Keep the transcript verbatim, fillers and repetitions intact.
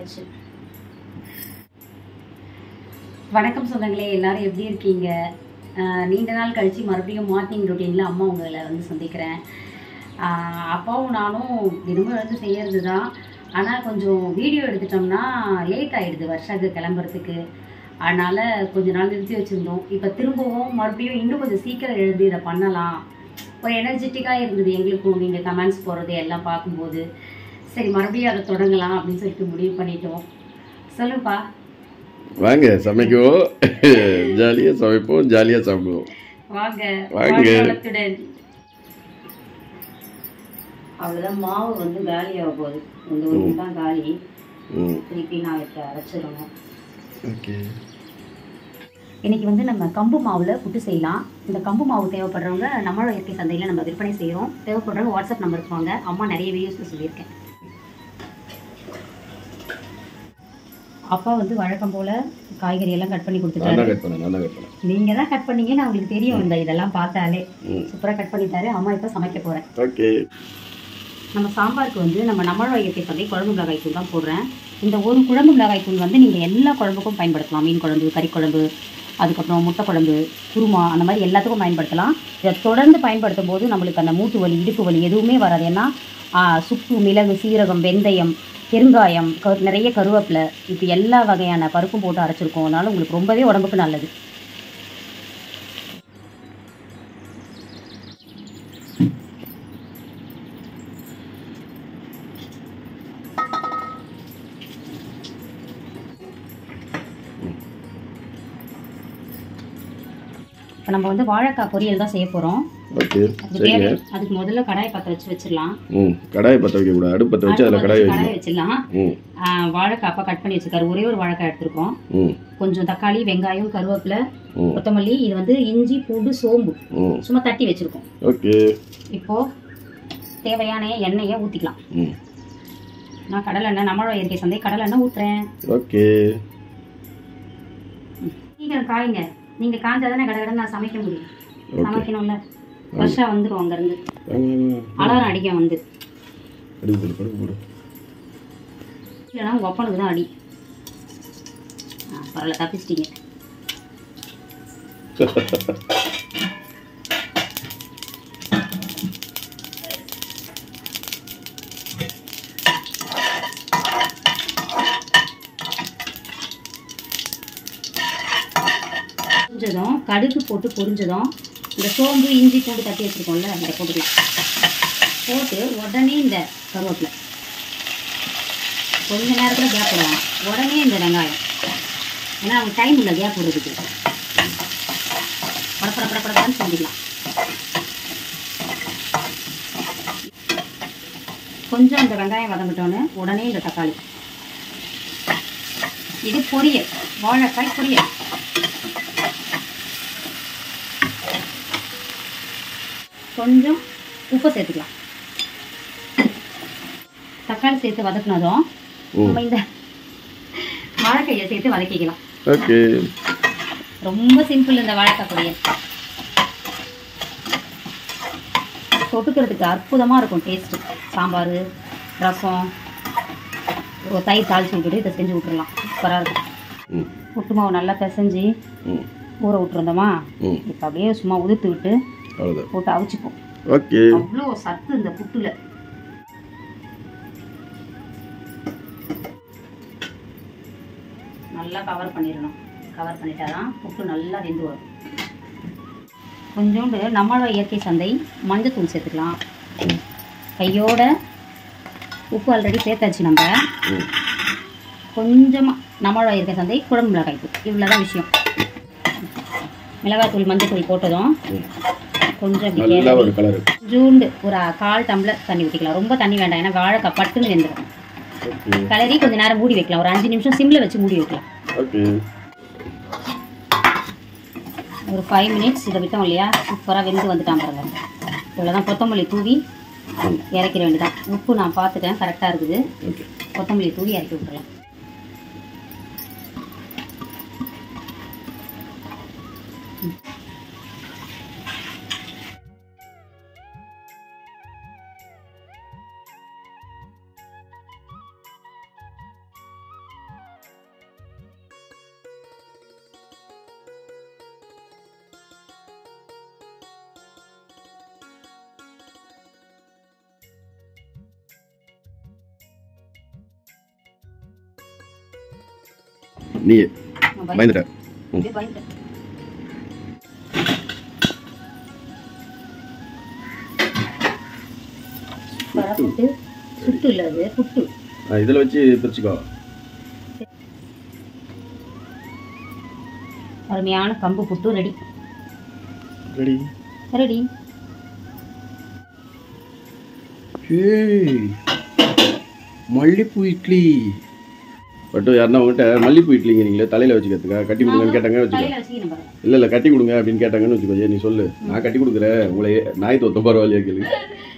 ஆயிடுச்சு. வணக்கம் சொந்தங்களே, எல்லாரும் எப்படி இருக்கீங்க? நீண்ட நாள் கழிச்சு மறுபடியும் மார்னிங் ரொட்டீனில் அம்மா உங்களை வந்து சந்திக்கிறேன். அப்பாவும் நானும் தினமும் எடுத்து செய்யறது தான். ஆனால் கொஞ்சம் வீடியோ எடுத்துட்டோம்னா லேட் ஆகிடுது வருஷாக்கு கிளம்புறதுக்கு. அதனால் கொஞ்ச நாள் நிறுத்தி வச்சுருந்தோம். இப்போ திரும்பவும் மறுபடியும் இன்னும் கொஞ்சம் சீக்கிரம் எழுதி இதை பண்ணலாம். ஒரு எனர்ஜெட்டிக்காக இருந்தது எங்களுக்கும், நீங்கள் கமெண்ட்ஸ் போடுறது எல்லாம் பார்க்கும்போது. சரி, மறுபடியும் அதை தொடங்கலாம் அப்படின்னு சொல்லிட்டு முடிவு பண்ணிட்டோம். சொல்லுப்பா. வாங்க சமைக்குவோம், ஜாலியாக சமைப்போம், ஜாலியாக சாப்பிடுவோம். வாங்க வாங்க. அவ்வளோதான், மாவு வந்து காலியாக போகுது. இந்த ஒரு தான் காலி. திருப்பி நாளைக்கு அரைச்சிடணும். ஓகே. இன்னைக்கு வந்து நம்ம கம்பு மாவில் புட்டு செய்யலாம். இந்த கம்பு மாவு தேவைப்படுறவங்க நம்மளோட இயற்கை சந்தையில் நம்ம விற்பனை செய்கிறோம். தேவைப்படுறவங்க வாட்ஸ்அப் நம்பருக்கு வாங்க. அம்மா நிறைய வீடியோஸில் சொல்லியிருக்கேன். அப்பா வந்து வழக்கம் போல் காய்கறி எல்லாம் கட் பண்ணி கொடுத்துட்டாரு. நீங்கள் தான் கட் பண்ணீங்கன்னு அவங்களுக்கு தெரியும். இந்த இதெல்லாம் பார்த்தாலே சூப்பராக கட் பண்ணிட்டாரு. அம்மா இப்போ சமைக்க போகிறேன். ஓகே. நம்ம சாம்பாருக்கு வந்து நம்ம நம்மளோட இயற்கை சந்தை குழம்பு மிளகாய் தூள் தான் போடுறேன். இந்த ஒரு குழம்பு மிளகாய் தூள் வந்து நீங்கள் எல்லா குழம்புக்கும் பயன்படுத்தலாம். மீன் குழம்பு, கறி குழம்பு, அதுக்கப்புறம் முட்டை குழம்பு, குருமா, அந்த மாதிரி எல்லாத்துக்கும் பயன்படுத்தலாம். இதை தொடர்ந்து பயன்படுத்தும் போது நம்மளுக்கு அந்த மூட்டு வலி, இடுப்பு வலி எதுவுமே வராது. ஏன்னா சுக்கு, மிளகு, சீரகம், வெந்தயம், பெருங்காயம், கரு நிறைய கருவேப்பிலை, இப்போ எல்லா வகையான பருப்பும் போட்டு அரைச்சிருக்கோம். அதனால உங்களுக்கு ரொம்பவே உடம்புக்கு நல்லது. இப்போ நம்ம வந்து வாழைக்காய் பொரியல் தான் செய்ய போகிறோம். ஓகே. அதுக்கு முதல்ல கடாயை பற்ற வச்சு வச்சிடலாம். ம் கடாயை பற்ற வைக்க கூடாது, அடுப்பு பற்ற வச்சு அதில் கடாயை கடாயை வச்சிடலாம். வாழைக்காய் அப்பா கட் பண்ணி வச்சுருக்காரு. ஒரே ஒரு வாழைக்காய் எடுத்துருக்கோம். கொஞ்சம் தக்காளி, வெங்காயம், கருவேப்பிலை, கொத்தமல்லி, இது வந்து இஞ்சி, பூண்டு, சோம்பு சும்மா தட்டி வச்சிருக்கோம். ஓகே. இப்போ தேவையான எண்ணெயை ஊற்றிக்கலாம். நான் கடலை எண்ணெய், நம்மளோட இயற்கை சந்தை கடலை எண்ணெய் ஊற்றுறேன். ஓகே. நீங்கள் காய்ங்க, நீங்க காஞ்சாதானே கடகடன்னு நான் சமைக்க முடியும். சமைக்கணும்ல, வருஷா வந்துடும் அங்கேருந்து அலாரம் அடிக்க வந்து. இல்லைன்னா உங்கள் ஒப்பனுக்கு தான் அடி. ஆ பரவாயில்ல, தப்பிச்சிட்டீங்க. பொரிஞ்சதும் கடுகு போட்டு பொரிஞ்சதும் இந்த சோம்பு, இஞ்சி, பூண்டு தட்டி வச்சுருக்கோம்ல, அதை போட்டுக்கலாம். போட்டு உடனே இந்த கருவேப்பிலை, கொஞ்ச நேரத்தில் கேப் போடுவாங்க. உடனே இந்த வெங்காயம், ஏன்னா அவங்க டைம் இல்லை கேப் போடுறதுக்கு. படப்பட படப்படப்பான்னு செஞ்சுக்கலாம். கொஞ்சம் இந்த வெங்காயம் வதங்கிட்டோன்னு உடனே இந்த தக்காளி. இது பொரியல், வாழைக்காய் பொரியல். கொஞ்சம் உப்பு சேர்த்துக்கலாம். தக்காளி சேர்த்து வதக்கினதும் நம்ம இந்த வாழைக்காயை சேர்த்து வதக்கிக்கலாம். ஓகே. ரொம்ப சிம்பிள் இந்த வாழைக்காய் பொரியல். தொட்டுக்கிறதுக்கு அற்புதமாக இருக்கும் டேஸ்ட்டு. சாம்பார், ரசம், ஒரு தயிர் தாளிச்சு விட்டுட்டு இதை செஞ்சு விட்டுடலாம். சூப்பராக இருக்கும். புட்டு மாவு நல்லா பிசைஞ்சு ஊற விட்டுருந்தோமா, இப்போ அப்படியே சும்மா உதிர்த்து விட்டு போட்டு அவிச்சுப்போம். ஓகே. அவ்வளோ சத்து இந்த புட்டுல. நல்லா கவர் பண்ணிடணும். கவர் பண்ணிட்டாதான் புட்டு நல்லா வெந்து வரும். கொஞ்சோண்டு நம்மளோட இயற்கை சந்தை மஞ்சத்தூள் சேர்த்துக்கலாம். கையோட உப்பு ஆல்ரெடி சேர்த்தாச்சு நம்ம. கொஞ்சமாக நம்மளோட இயற்கை சந்தை குழம்பு மிளகாய் தூள், இவ்வளோதான் விஷயம். மிளகாய் தூள், மஞ்சள் தூள் போட்டதும் கொஞ்சம் ஜூண்டு ஒரு கால் டம்ளர் தண்ணி ஊற்றிக்கலாம். ரொம்ப தண்ணி வேண்டாம், ஏன்னா வாழைக்காய் பட்டுன்னு வெந்துடும். கலரி கொஞ்சம் நேரம் மூடி வைக்கலாம். ஒரு அஞ்சு நிமிஷம் சிம்மில் வச்சு மூடி வைக்கலாம். ஒரு ஃபைவ் மினிட்ஸ் இதை விட்டோம் இல்லையா, சூப்பராக வெந்து வந்துட்டான் பாருங்க. இவ்வளோதான். கொத்தமல்லி தூவி இறக்கிற வேண்டியதான். உப்பு நான் பார்த்துட்டேன், கரெக்டாக இருக்குது. கொத்தமல்லி தூவி இறக்கி விட்டுறலாம். நீ நான் பயந்துட்ட அப்படியே பயந்துட்டேன். வர புட்டு சுட்டு இல்லை அது புட்டு. இதில் வச்சு பிரிச்சுக்கோ. அருமையான கம்பு புட்டு ரெடி ரெடி ரெடி. ஏய் மல்லிப்பூ இட்லி. பட்டு யாருன்னா உங்கள்கிட்ட மல்லிப்பூ இட்லிங்க நீங்களே தலையில் வச்சுக்கிறதுக்கா கட்டி கொடுங்கன்னு கேட்டாங்க வச்சுக்கோ. தலையில வச்சுக்கணும் பாருங்க. இல்லை இல்லை கட்டி கொடுங்க அப்படின்னு கேட்டாங்கன்னு வச்சுக்கோ. ஏன் நீ சொல்லு, நான் கட்டி கொடுக்குறேன் உங்களை நாய் தோத்த பரவாயில்லையா கேளு.